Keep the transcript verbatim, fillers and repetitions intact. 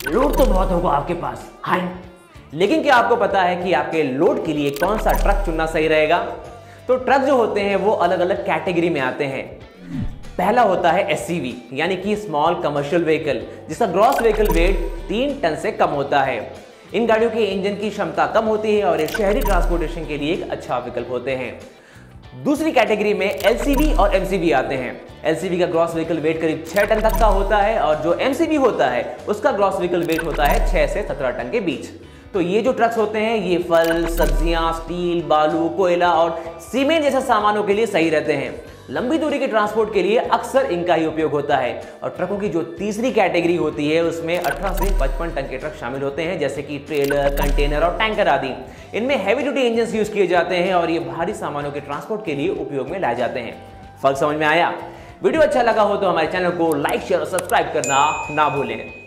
Load तो बहुत होगा आपके पास, हाय, लेकिन क्या आपको पता है कि आपके लोड के लिए कौन सा ट्रक चुनना सही रहेगा? तो ट्रक जो होते हैं वो अलग अलग कैटेगरी में आते हैं। पहला होता है एससीवी यानी कि स्मॉल कमर्शियल व्हीकल, जिसका ग्रॉस व्हीकल वेट तीन टन से कम होता है। इन गाड़ियों के इंजन की क्षमता कम होती है और ये शहरी ट्रांसपोर्टेशन के लिए एक अच्छा विकल्प होते हैं। दूसरी कैटेगरी में एलसीवी और एमसीवी आते हैं। एलसीवी का ग्रॉस व्हीकल वेट करीब छह टन तक का होता है और जो एमसीवी होता है उसका ग्रॉस व्हीकल वेट होता है छह से सत्रह टन के बीच। तो ये जो ट्रक्स होते हैं ये फल, सब्जियां, स्टील, बालू, कोयला और सीमेंट जैसे सामानों के लिए सही रहते हैं। लंबी दूरी के ट्रांसपोर्ट के लिए अक्सर इनका ही उपयोग होता है। और ट्रकों की जो तीसरी कैटेगरी होती है उसमें अठारह से पचपन टन के ट्रक शामिल होते हैं, जैसे कि ट्रेलर, कंटेनर और टैंकर आदि। इनमें हैवी ड्यूटी इंजन यूज किए जाते हैं और ये भारी सामानों के ट्रांसपोर्ट के लिए उपयोग में लाए जाते हैं। फर्क समझ में आया? वीडियो अच्छा लगा हो तो हमारे चैनल को लाइक, शेयर और सब्सक्राइब करना ना भूलें।